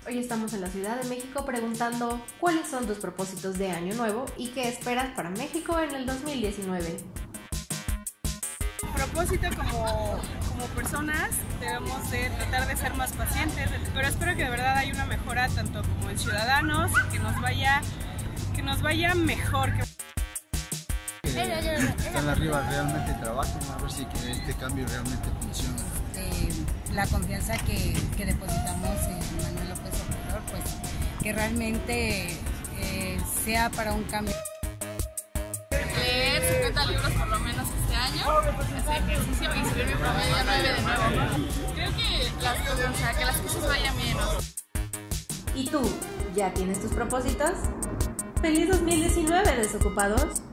Hoy estamos en la Ciudad de México preguntando cuáles son tus propósitos de año nuevo y qué esperas para México en el 2019. Propósito como personas debemos de tratar de ser más pacientes, pero espero que de verdad haya una mejora tanto como en ciudadanos, que nos vaya mejor. Están arriba realmente trabajen, a ver si que este cambio realmente funciona. La confianza que depositamos en Manuel López Obrador, pues que realmente sea para un cambio. Leer 50 libros por lo menos este año, hacer ejercicio y subir mi promedio a 9 de nuevo. Creo que las cosas vayan bien, ¿no? ¿Y tú, ya tienes tus propósitos? ¡Feliz 2019, desocupados!